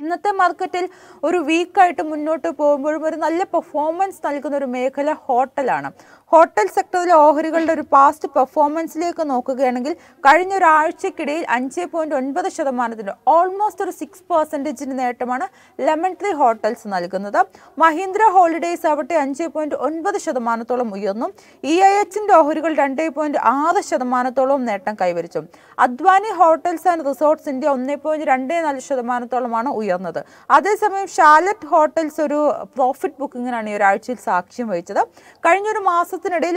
ഇന്നത്തെ മാർക്കറ്റിൽ ഒരു വീക്കായിട്ട് മുന്നോട്ട് പോകുമ്പോഴും ഒരു നല്ല പെർഫോമൻസ് നൽകുന്ന ഒരു മേഖല ഹോട്ടലാണ്. ഹോട്ടൽ സെക്ടറിലെ ഓഹരികളുടെ ഒരു പാസ്റ്റ് പെർഫോമൻസിലേക്ക് നോക്കുകയാണെങ്കിൽ കഴിഞ്ഞ ഒരാഴ്ചക്കിടയിൽ 5.9% ഓൾമോസ്റ്റ് ഒരു 6% നേട്ടമാണ് ലെമൺ ട്രീ ഹോട്ടൽസ് നൽകുന്നത്. മഹീന്ദ്ര ഹോളിഡേയ്സ് ആവട്ടെ 5.9% ഉയർന്നു. EIHന്റെ ഓഹരികൾ 2.6% നേട്ടം കൈവരിച്ചു. Advani hotels and resorts India 1.24% ഉയർന്നത്. അതേസമയം ഷാലറ്റ് ഹോട്ടൽസ് ഒരു പ്രോഫിറ്റ് ബുക്കിങ്ങിനാണ് ഈ ഒരാഴ്ചയിൽ സാക്ഷ്യം വഹിച്ചത്. കഴിഞ്ഞൊരു മാസത്തിനിടയിൽ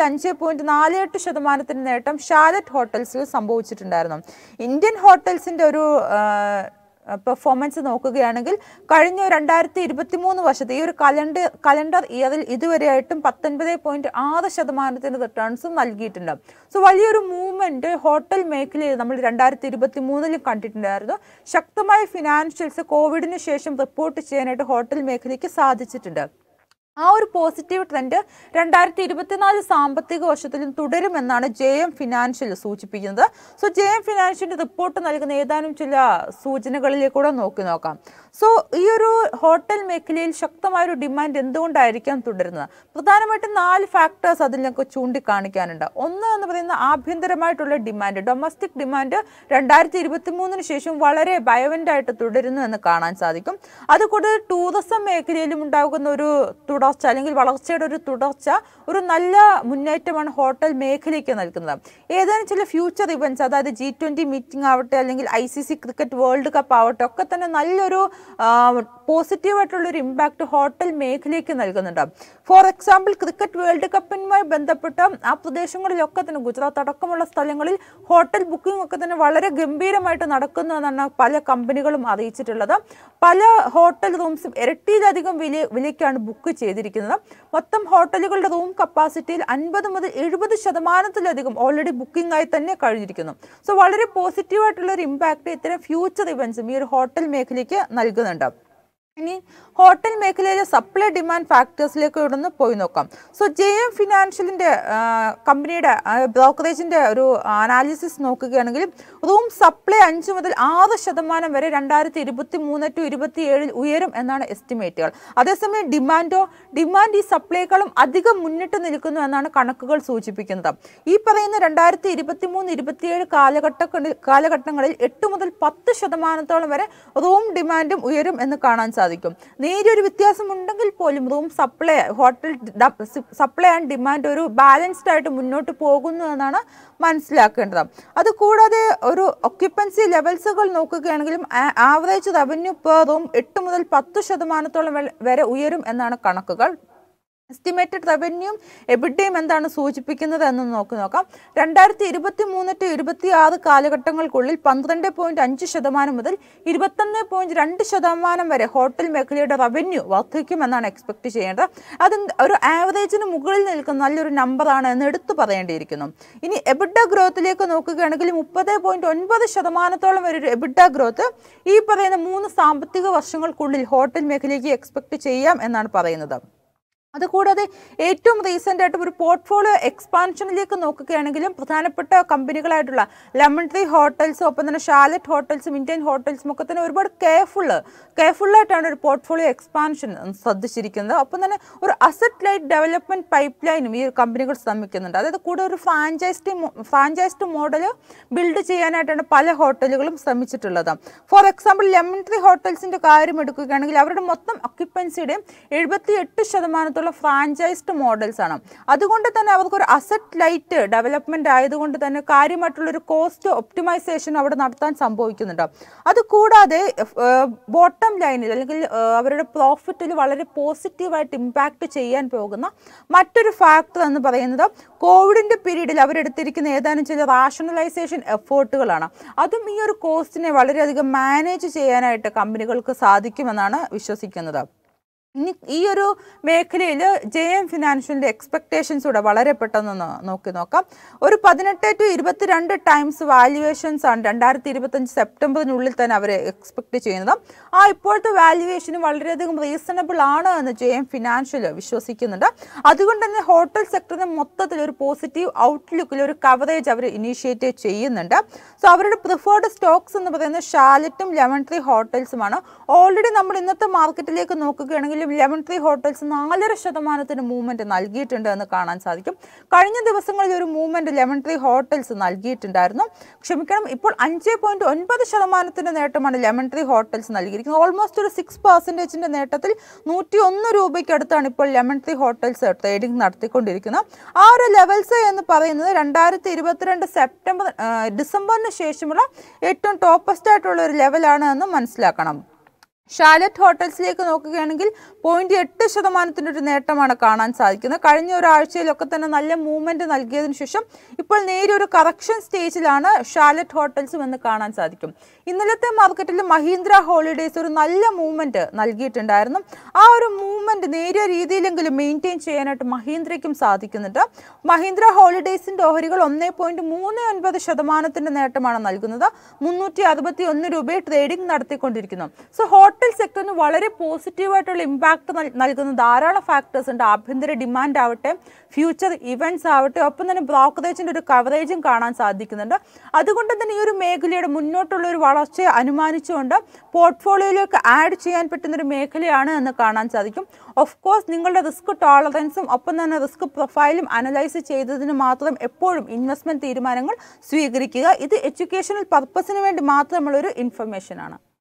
5.48% നേട്ടം ഷാലറ്റ് ഹോട്ടൽസിൽ സംഭവിച്ചിട്ടുണ്ടായിരുന്നു. ഇന്ത്യൻ ഹോട്ടൽസിന്റെ ഒരു പെർഫോമൻസ് നോക്കുകയാണെങ്കിൽ കഴിഞ്ഞ 2023 വർഷത്തെ ഈ ഒരു കലണ്ടർ ഇയറിൽ ഇതുവരെയായിട്ടും 19.6% റിട്ടേൺസും നൽകിയിട്ടുണ്ട്. സോ വലിയൊരു മൂവ്മെന്റ് ഹോട്ടൽ മേഖലയിൽ നമ്മൾ 2023 കണ്ടിട്ടുണ്ടായിരുന്നു. ശക്തമായ ഫിനാൻഷ്യൽസ് കോവിഡിന് ശേഷം റിപ്പോർട്ട് ചെയ്യാനായിട്ട് ഹോട്ടൽ മേഖലയ്ക്ക് സാധിച്ചിട്ടുണ്ട്. ആ ഒരു പോസിറ്റീവ് ട്രെൻഡ് 2024 സാമ്പത്തിക വർഷത്തിലും തുടരുമെന്നാണ് JM ഫിനാൻഷ്യൽ സൂചിപ്പിക്കുന്നത്. സോ JM ഫിനാൻഷ്യലിന്റെ റിപ്പോർട്ട് നൽകുന്ന ഏതാനും ചില സൂചനകളിലേക്കൂടെ നോക്കാം. സോ ഈ ഒരു ഹോട്ടൽ മേഖലയിൽ ശക്തമായൊരു ഡിമാൻഡ് എന്തുകൊണ്ടായിരിക്കാം തുടരുന്നത്? പ്രധാനമായിട്ടും 4 ഫാക്ടേഴ്സ് അതിലൊക്കെ ചൂണ്ടിക്കാണിക്കാനുണ്ട്. ഒന്ന് എന്ന് പറയുന്ന ആഭ്യന്തരമായിട്ടുള്ള ഡിമാൻഡ്, ഡൊമസ്റ്റിക് ഡിമാൻഡ് 2023 ശേഷം വളരെ ബയോവൻ്റായിട്ട് തുടരുന്നു എന്ന് കാണാൻ സാധിക്കും. അതുകൂടാതെ ടൂറിസം മേഖലയിലും ഉണ്ടാകുന്ന ഒരു തുടർച്ച അല്ലെങ്കിൽ വളർച്ചയുടെ ഒരു തുടർച്ച, ഒരു നല്ല മുന്നേറ്റമാണ് ഹോട്ടൽ മേഖലയ്ക്ക് നൽകുന്നത്. ഏതാനും ചില ഫ്യൂച്ചർ ഇവന്റ്സ്, അതായത് G20 മീറ്റിംഗ് ആവട്ടെ അല്ലെങ്കിൽ ICC ക്രിക്കറ്റ് വേൾഡ് കപ്പ് ആവട്ടെ, ഒക്കെ തന്നെ നല്ലൊരു പോസിറ്റീവായിട്ടുള്ളൊരു ഇമ്പാക്റ്റ് ഹോട്ടൽ മേഖലയ്ക്ക് നൽകുന്നുണ്ട്. ഫോർ എക്സാമ്പിൾ ക്രിക്കറ്റ് വേൾഡ് കപ്പിനുമായി ബന്ധപ്പെട്ട് ആ പ്രദേശങ്ങളിലൊക്കെ തന്നെ ഗുജറാത്ത് അടക്കമുള്ള സ്ഥലങ്ങളിൽ ഹോട്ടൽ ബുക്കിംഗ് ഒക്കെ തന്നെ വളരെ ഗംഭീരമായിട്ട് നടക്കുന്നു എന്നാണ് പല കമ്പനികളും അറിയിച്ചിട്ടുള്ളത്. പല ഹോട്ടൽ റൂംസും ഇരട്ടിയിലധികം വിലയ്ക്കാണ് ബുക്ക് ചെയ്തിരിക്കുന്നത്. മൊത്തം ഹോട്ടലുകളുടെ റൂം കപ്പാസിറ്റിയിൽ 50 മുതൽ 70% ഓൾറെഡി ബുക്കിംഗ് ആയി തന്നെ കഴിഞ്ഞിരിക്കുന്നു. സോ വളരെ പോസിറ്റീവായിട്ടുള്ള ഒരു ഇമ്പാക്റ്റ് ഇത്തരം ഫ്യൂച്ചർ ഇവന്റ്സും ഈ ഒരു ഹോട്ടൽ മേഖലയ്ക്ക് നൽകുന്നുണ്ട്. ഇനി ഹോട്ടൽ മേഖലയിലെ സപ്ലൈ ഡിമാൻഡ് ഫാക്ടേഴ്സിലേക്ക് ഒന്ന് പോയി നോക്കാം. സോ JM ഫിനാൻഷ്യലിന്റെ കമ്പനിയുടെ ബ്രോക്കറേജിന്റെ ഒരു അനാലിസിസ് നോക്കുകയാണെങ്കിൽ റൂം സപ്ലൈ 5 മുതൽ 6% വരെ 2023-27 ഉയരും എന്നാണ് എസ്റ്റിമേറ്റുകൾ. അതേസമയം ഡിമാൻഡ് ഈ സപ്ലൈകളും അധികം മുന്നിട്ട് നിൽക്കുന്നു എന്നാണ് കണക്കുകൾ സൂചിപ്പിക്കുന്നത്. ഈ പറയുന്ന 2023-27 കാലഘട്ടങ്ങളിൽ 8 മുതൽ 10% വരെ റൂം ഡിമാൻഡും ഉയരും എന്ന് കാണാൻ സാധിക്കും. നേരിയൊരു വ്യത്യാസം ഉണ്ടെങ്കിൽ പോലും room hotel supply and demand ഒരു ബാലൻസ്ഡ് ആയിട്ട് മുന്നോട്ട് പോകുന്നു എന്നാണ് മനസ്സിലാക്കേണ്ടത്. അതുകൂടാതെ ഒരു ഒക്യുപ്പൻസി ലെവൽസുകൾ നോക്കുകയാണെങ്കിലും ആവറേജ് റവന്യൂ പെർ റൂം 8 മുതൽ 10% വരെ ഉയരും എന്നാണ് കണക്കുകൾ. എസ്റ്റിമേറ്റഡ് റവന്യൂയും എബിഡയും എന്താണ് വഹിക്കുന്നത് എന്ന് നോക്കാം. 2023-26 കാലഘട്ടങ്ങൾക്കുള്ളിൽ 12.5% മുതൽ 21.2% വരെ ഹോട്ടൽ മേഖലയുടെ റവന്യൂ വർദ്ധിക്കുമെന്നാണ് എക്സ്പെക്ട് ചെയ്യേണ്ടത്. അത് ഒരു ആവറേജിന് മുകളിൽ നിൽക്കുന്ന നല്ലൊരു നമ്പറാണ് എന്ന് എടുത്തു പറയേണ്ടിയിരിക്കുന്നു. ഇനി എബിഡ ഗ്രോത്തിലേക്ക് നോക്കുകയാണെങ്കിൽ 30.9% വരെ ഒരു എബിഡ ഗ്രോത്ത് ഈ പറയുന്ന 3 സാമ്പത്തിക വർഷങ്ങൾക്കുള്ളിൽ ഹോട്ടൽ മേഖലയ്ക്ക് എക്സ്പെക്ട് ചെയ്യാം എന്നാണ് പറയുന്നത്. അതുകൂടാതെ ഏറ്റവും റീസെൻ്റ് ആയിട്ട് ഒരു പോർട്ട്ഫോളിയോ എക്സ്പാൻഷനിലേക്ക് നോക്കുകയാണെങ്കിലും പ്രധാനപ്പെട്ട കമ്പനികളായിട്ടുള്ള ലെമൺ ട്രീ ഹോട്ടൽസും ഒപ്പം തന്നെ ഷാലറ്റ് ഹോട്ടൽസും ഇന്ത്യൻ ഹോട്ടൽസും ഒക്കെ തന്നെ ഒരുപാട് കെയർഫുള്ളായിട്ടാണ് ഒരു പോർട്ട്ഫോളിയോ എക്സ്പാൻഷൻ ശ്രദ്ധിച്ചിരിക്കുന്നത്. ഒപ്പം തന്നെ ഒരു അസറ്റ് ലൈറ്റ് ഡെവലപ്മെൻറ്റ് പൈപ്പ് ലൈനും ഈ കമ്പനികൾ ശ്രമിക്കുന്നുണ്ട്. അതായത് കൂടെ ഒരു ഫ്രാഞ്ചൈസ്ഡ് മോഡൽ ബിൽഡ് ചെയ്യാനായിട്ടാണ് പല ഹോട്ടലുകളും ശ്രമിച്ചിട്ടുള്ളത്. ഫോർ എക്സാമ്പിൾ ലെമൺ ട്രീ ഹോട്ടൽസിൻ്റെ കാര്യം എടുക്കുകയാണെങ്കിൽ അവരുടെ മൊത്തം ഒക്യുപ്പൻസിയുടെയും 78% ഫ്രാഞ്ചൈസ്ഡ് മോഡൽസ് ആണ്. അതുകൊണ്ട് തന്നെ അവർക്കൊരു അസറ്റ് ലൈറ്റ് ഡെവലപ്മെന്റ് ആയതുകൊണ്ട് തന്നെ കാര്യമായിട്ടുള്ളൊരു കോസ്റ്റ് ഒപ്റ്റിമൈസേഷൻ അവിടെ നടത്താൻ സംഭവിക്കുന്നുണ്ട്. അതുകൂടാതെ ബോട്ടം ലൈനിൽ അല്ലെങ്കിൽ അവരുടെ പ്രോഫിറ്റിൽ വളരെ പോസിറ്റീവായിട്ട് ഇമ്പാക്റ്റ് ചെയ്യാൻ പോകുന്ന മറ്റൊരു ഫാക്ടർ എന്ന് പറയുന്നത് കോവിഡിൻ്റെ പീരീഡിൽ അവരെടുത്തിരിക്കുന്ന ഏതാനും ചില റാഷണലൈസേഷൻ എഫേർട്ടുകളാണ്. അതും ഈ ഒരു കോസ്റ്റിനെ വളരെയധികം മാനേജ് ചെയ്യാനായിട്ട് കമ്പനികൾക്ക് സാധിക്കുമെന്നാണ് വിശ്വസിക്കുന്നത്. ഇനി ഈ ഒരു മേഖലയിൽ JM ഫിനാൻഷ്യലിൻ്റെ എക്സ്പെക്ടേഷൻസ് കൂടെ വളരെ പെട്ടെന്ന് നോക്കാം. ഒരു 18 to 22 ടൈംസ് വാല്യുവേഷൻസ് ആണ് 2025 സെപ്റ്റംബറിനുള്ളിൽ തന്നെ അവർ എക്സ്പെക്ട് ചെയ്യുന്നത്. ഇപ്പോഴത്തെ വാല്യുവേഷന് വളരെയധികം റീസണബിൾ ആണ് എന്ന് JM ഫിനാൻഷ്യൽ വിശ്വസിക്കുന്നുണ്ട്. അതുകൊണ്ട് തന്നെ ഹോട്ടൽ സെക്ടറിന് മൊത്തത്തിൽ ഒരു പോസിറ്റീവ് ഔട്ട്ലുക്കിൽ ഒരു കവറേജ് അവർ ഇനീഷ്യേറ്റ് ചെയ്യുന്നുണ്ട്. സോ അവരുടെ പ്രിഫേർഡ് സ്റ്റോക്സ് എന്ന് പറയുന്നത് ഷാലറ്റും ലെമൺ ട്രീ ഹോട്ടൽസുമാണ്. ഓൾറെഡി നമ്മൾ ഇന്നത്തെ മാർക്കറ്റിലേക്ക് നോക്കുകയാണെങ്കിൽ ലെമൺ ട്രീ ഹോട്ടൽസ് 4% മൂവ്മെന്റ് നൽകിയിട്ടുണ്ട് എന്ന് കാണാൻ സാധിക്കും. കഴിഞ്ഞ ദിവസങ്ങളിൽ ഒരു മൂവ്മെന്റ് ലെമൺ ട്രീ ഹോട്ടൽസ് നൽകിയിട്ടുണ്ടായിരുന്നു. ക്ഷമിക്കണം, ഇപ്പോൾ 5.9% നേട്ടമാണ് ലെമൺ ട്രീ ഹോട്ടൽസ് നൽകിയിരിക്കുന്നത്. ഓൾമോസ്റ്റ് ഒരു 6% നേട്ടത്തിൽ 101 രൂപയ്ക്ക് അടുത്താണ് ഇപ്പോൾ ലെമൺ ട്രീ ഹോട്ടൽസ് ട്രേഡിംഗ് നടത്തിക്കൊണ്ടിരിക്കുന്നത്. ആ ഒരു ലെവൽസ് എന്ന് പറയുന്നത് 2022 ഡിസംബറിന് ശേഷമുള്ള ഏറ്റവും ടോപ്പസ്റ്റ് ആയിട്ടുള്ള ഒരു ലെവലാണ് എന്ന് മനസ്സിലാക്കണം. ഷാലറ്റ് ഹോട്ടൽസിലേക്ക് നോക്കുകയാണെങ്കിൽ 0.8% ഒരു നേട്ടമാണ് കാണാൻ സാധിക്കുന്നത്. കഴിഞ്ഞ ഒരാഴ്ചയിലൊക്കെ തന്നെ നല്ല മൂവ്മെന്റ് നൽകിയതിനു ശേഷം ഇപ്പോൾ നേരിയൊരു കറക്ഷൻ സ്റ്റേജിലാണ് ഷാലറ്റ് ഹോട്ടൽസും എന്ന് കാണാൻ സാധിക്കും. ഇന്നലത്തെ മാർക്കറ്റിൽ മഹീന്ദ്ര ഹോളിഡേയ്സ് ഒരു നല്ല മൂവ്മെന്റ് നൽകിയിട്ടുണ്ടായിരുന്നു. ആ ഒരു മൂവ്മെന്റ് നേരിയ രീതിയിലെങ്കിലും മെയിൻറ്റെയിൻ ചെയ്യാനായിട്ട് മഹീന്ദ്രയ്ക്കും സാധിക്കുന്നുണ്ട്. മഹീന്ദ്ര ഹോളിഡേയ്സിന്റെ ഓഹരികൾ 1.39% നേട്ടമാണ് നൽകുന്നത്. 361 രൂപയെ ട്രേഡിംഗ് നടത്തിക്കൊണ്ടിരിക്കുന്നു. സോ ഹോട്ടൽ സെക്ടറിന് വളരെ പോസിറ്റീവായിട്ടുള്ള ഇമ്പാക്ട് നൽകുന്ന ധാരാളം ഫാക്ടേഴ്സ് ഉണ്ട്. ആഭ്യന്തര ഡിമാൻഡ് ആവട്ടെ, ഫ്യൂച്ചർ ഇവന്റ്സ് ആവട്ടെ, ഒപ്പം തന്നെ ബ്രോക്കറേജിൻ്റെ ഒരു കവറേജും കാണാൻ സാധിക്കുന്നുണ്ട്. അതുകൊണ്ട് തന്നെ ഈ ഒരു മേഖലയുടെ മുന്നോട്ടുള്ള ഒരു വളർച്ചയെ അനുമാനിച്ചുകൊണ്ട് പോർട്ട്ഫോളിയോയിലേക്ക് ആഡ് ചെയ്യാൻ പറ്റുന്നൊരു മേഖലയാണ് എന്ന് കാണാൻ സാധിക്കും. ഓഫ് കോഴ്സ് നിങ്ങളുടെ റിസ്ക് ടോളറൻസും ഒപ്പം തന്നെ റിസ്ക് പ്രൊഫൈലും അനലൈസ് ചെയ്തതിന് മാത്രം എപ്പോഴും ഇൻവെസ്റ്റ്മെന്റ് തീരുമാനങ്ങൾ സ്വീകരിക്കുക. ഇത് എഡ്യൂക്കേഷണൽ പർപ്പസിന് വേണ്ടി മാത്രമുള്ളൊരു ഇൻഫർമേഷൻ ആണ്.